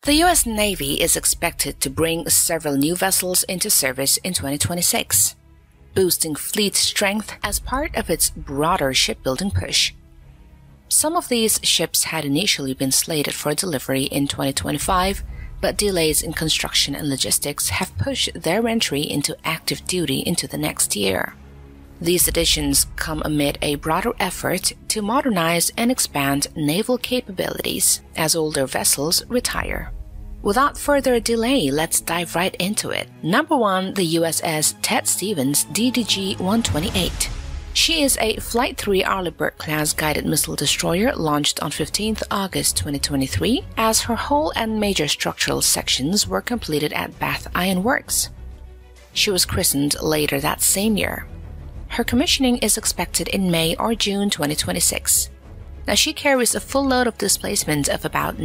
The U.S. Navy is expected to bring several new vessels into service in 2026, boosting fleet strength as part of its broader shipbuilding push. Some of these ships had initially been slated for delivery in 2025, but delays in construction and logistics have pushed their entry into active duty into the next year. These additions come amid a broader effort to modernize and expand naval capabilities as older vessels retire. Without further delay, let's dive right into it. Number 1. The USS Ted Stevens DDG-128. She is a Flight 3 Arleigh Burke-class guided missile destroyer launched on 15 August 2023, as her hull and major structural sections were completed at Bath Iron Works. She was christened later that same year. Her commissioning is expected in May or June 2026. Now, she carries a full load of displacement of about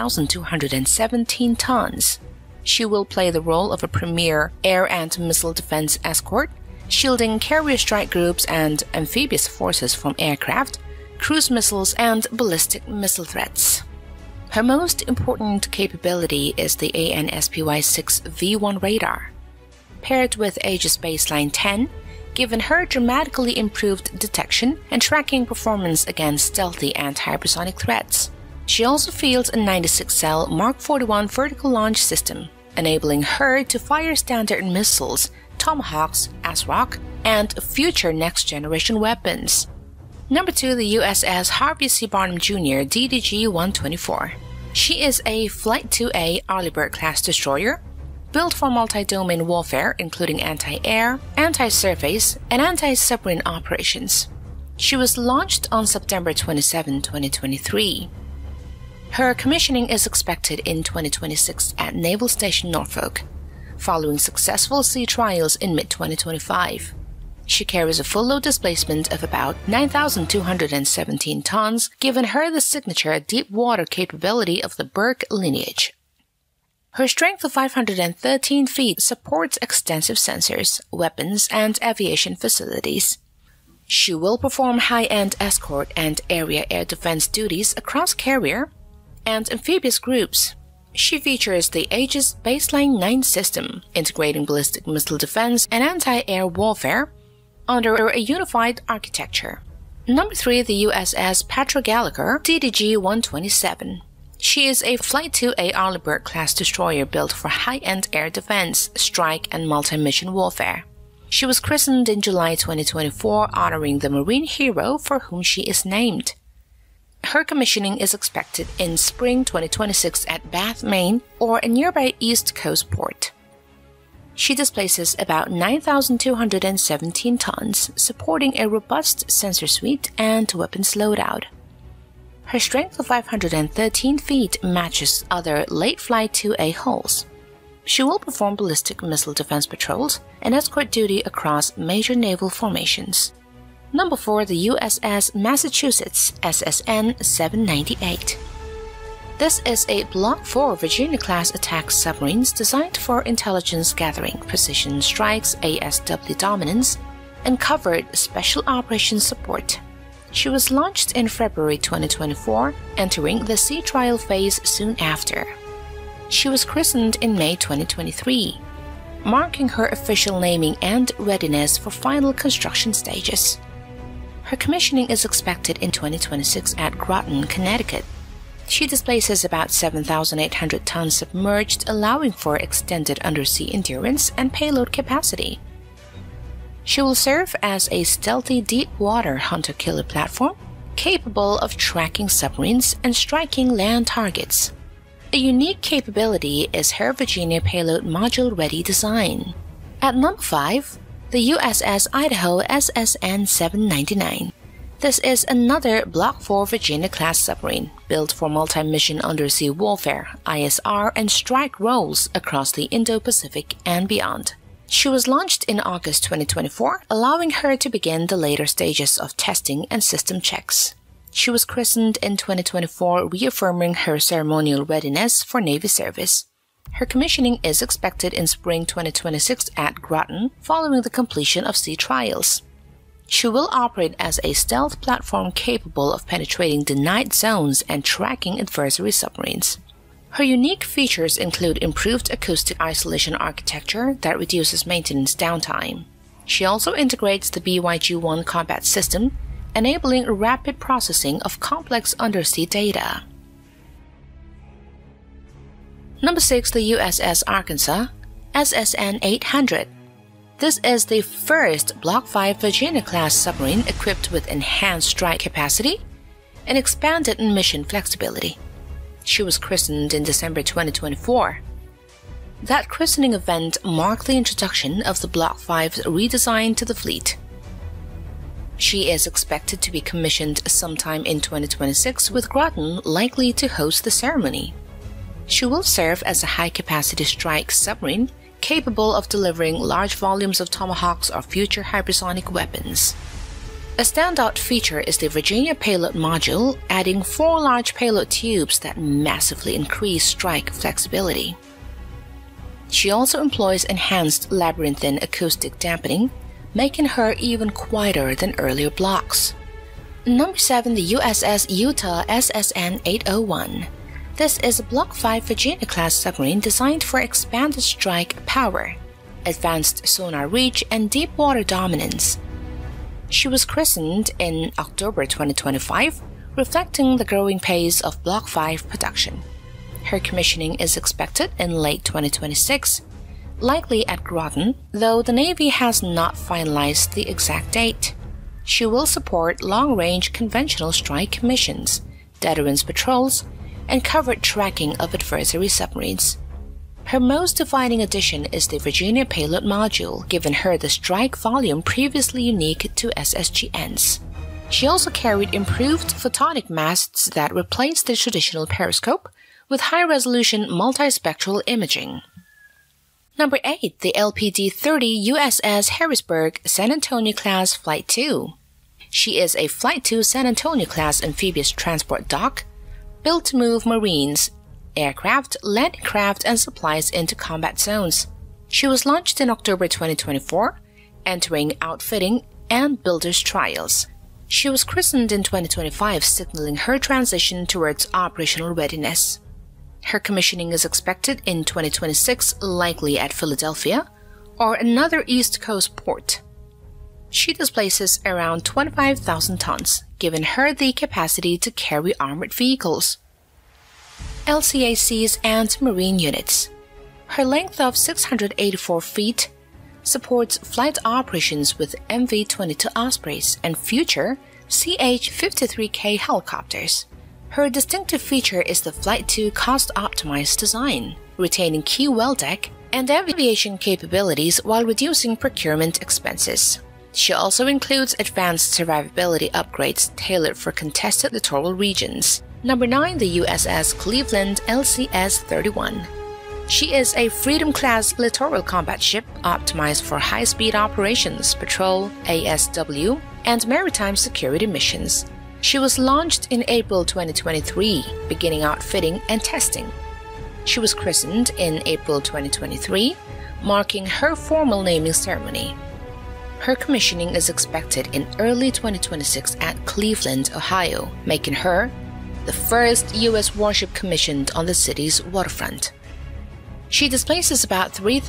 9,217 tons. She will play the role of a premier air and missile defense escort, shielding carrier strike groups and amphibious forces from aircraft, cruise missiles, and ballistic missile threats. Her most important capability is the ANSPY-6V1 radar. Paired with Aegis Baseline 10, given her dramatically improved detection and tracking performance against stealthy and hypersonic threats. She also fields a 96-cell Mark 41 vertical launch system, enabling her to fire standard missiles, Tomahawks, ASROC, and future next-generation weapons. Number 2. The USS Harvey C. Barnum Jr. DDG-124. She is a Flight 2A Arleigh Burke-class destroyer, built for multi-domain warfare including anti-air, anti-surface, and anti-submarine operations. She was launched on September 27, 2023. Her commissioning is expected in 2026 at Naval Station Norfolk, following successful sea trials in mid-2025. She carries a full load displacement of about 9,217 tons, giving her the signature deep water capability of the Burke lineage. Her strength of 513 feet supports extensive sensors, weapons, and aviation facilities. She will perform high-end escort and area air defense duties across carrier and amphibious groups. She features the Aegis Baseline 9 system, integrating ballistic missile defense and anti-air warfare under a unified architecture. Number 3. The USS Patrick Gallagher DDG-127. She is a Flight 2A Arleigh Burke-class destroyer built for high-end air defense, strike, and multi-mission warfare. She was christened in July 2024, honoring the marine hero for whom she is named. Her commissioning is expected in spring 2026 at Bath, Maine, or a nearby East Coast port. She displaces about 9,217 tons, supporting a robust sensor suite and weapons loadout. Her strength of 513 feet matches other late Flight 2A hulls. She will perform ballistic missile defense patrols and escort duty across major naval formations. Number 4. The USS Massachusetts SSN 798. This is a Block 4 Virginia-class attack submarines designed for intelligence gathering, precision strikes, ASW dominance, and covert special operations support. She was launched in February 2024, entering the sea trial phase soon after. She was christened in May 2023, marking her official naming and readiness for final construction stages. Her commissioning is expected in 2026 at Groton, Connecticut. She displaces about 7,800 tons submerged, allowing for extended undersea endurance and payload capacity. She will serve as a stealthy deep-water hunter-killer platform, capable of tracking submarines and striking land targets. A unique capability is her Virginia payload module-ready design. At number 5, the USS Idaho SSN 799. This is another Block 4 Virginia-class submarine, built for multi-mission undersea warfare, ISR, and strike roles across the Indo-Pacific and beyond. She was launched in August 2024, allowing her to begin the later stages of testing and system checks. She was christened in 2024, reaffirming her ceremonial readiness for Navy service. Her commissioning is expected in spring 2026 at Groton, following the completion of sea trials. She will operate as a stealth platform capable of penetrating denied zones and tracking adversary submarines. Her unique features include improved acoustic isolation architecture that reduces maintenance downtime. She also integrates the BYG-1 combat system, enabling rapid processing of complex undersea data. Number 6. The USS Arkansas, SSN 800. This is the first Block V Virginia-class submarine equipped with enhanced strike capacity and expanded mission flexibility. She was christened in December 2024. That christening event marked the introduction of the Block V's redesign to the fleet. She is expected to be commissioned sometime in 2026, with Groton likely to host the ceremony. She will serve as a high-capacity strike submarine capable of delivering large volumes of Tomahawks or future hypersonic weapons. A standout feature is the Virginia Payload Module, adding 4 large payload tubes that massively increase strike flexibility. She also employs enhanced labyrinthine acoustic dampening, making her even quieter than earlier blocks. Number 7. The USS Utah, SSN 801. This is a Block V Virginia-class submarine designed for expanded strike power, advanced sonar reach, and deep water dominance. She was christened in October 2025, reflecting the growing pace of Block V production. Her commissioning is expected in late 2026, likely at Groton, though the Navy has not finalized the exact date. She will support long-range conventional strike missions, deterrence patrols, and covert tracking of adversary submarines. Her most defining addition is the Virginia Payload Module, giving her the strike volume previously unique to SSGNs. She also carried improved photonic masts that replaced the traditional periscope with high-resolution multispectral imaging. Number 8. The LPD-30 USS Harrisburg San Antonio-class Flight II. She is a Flight II San Antonio-class amphibious transport dock built to move Marines, aircraft, landing craft, and supplies into combat zones. She was launched in October 2024, entering outfitting and builder's trials. She was christened in 2025, signaling her transition towards operational readiness. Her commissioning is expected in 2026, likely at Philadelphia or another East Coast port. She displaces around 25,000 tons, giving her the capacity to carry armored vehicles, LCACs, and marine units. Her length of 684 feet supports flight operations with MV-22 Ospreys and future CH-53K helicopters. Her distinctive feature is the Flight II cost-optimized design, retaining key well deck and aviation capabilities while reducing procurement expenses. She also includes advanced survivability upgrades tailored for contested littoral regions. Number 9. The USS Cleveland LCS-31. She is a Freedom-class littoral combat ship optimized for high-speed operations, patrol, ASW, and maritime security missions. She was launched in April 2023, beginning outfitting and testing. She was christened in April 2023, marking her formal naming ceremony. Her commissioning is expected in early 2026 at Cleveland, Ohio, making her the first U.S. warship commissioned on the city's waterfront. She displaces about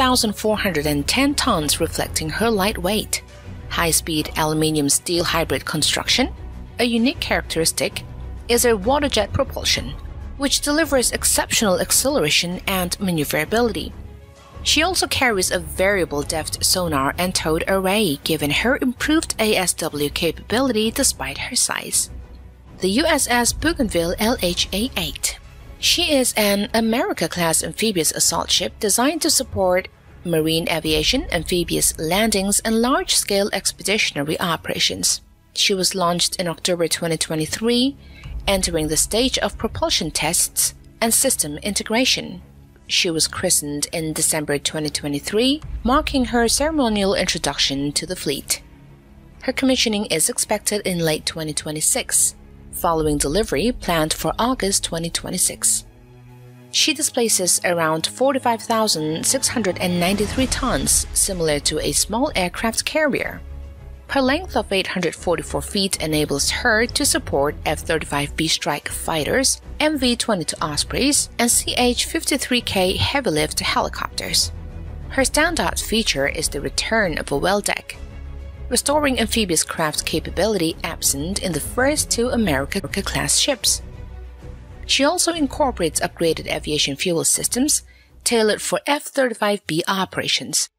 3,410 tons, reflecting her lightweight, high-speed aluminium-steel hybrid construction. A unique characteristic is her water jet propulsion, which delivers exceptional acceleration and maneuverability. She also carries a variable depth sonar and towed array, giving her improved ASW capability despite her size. The USS Bougainville LHA-8. She is an America-class amphibious assault ship designed to support marine aviation, amphibious landings, and large-scale expeditionary operations. She was launched in October 2023, entering the stage of propulsion tests and system integration. She was christened in December 2023, marking her ceremonial introduction to the fleet. Her commissioning is expected in late 2026, following delivery planned for August 2026. She displaces around 45,693 tons, similar to a small aircraft carrier. Her length of 844 feet enables her to support F-35B strike fighters, MV-22 Ospreys, and CH-53K heavy-lift helicopters. Her standout feature is the return of a well deck, restoring amphibious craft capability absent in the first two America-class ships. She also incorporates upgraded aviation fuel systems tailored for F-35B operations.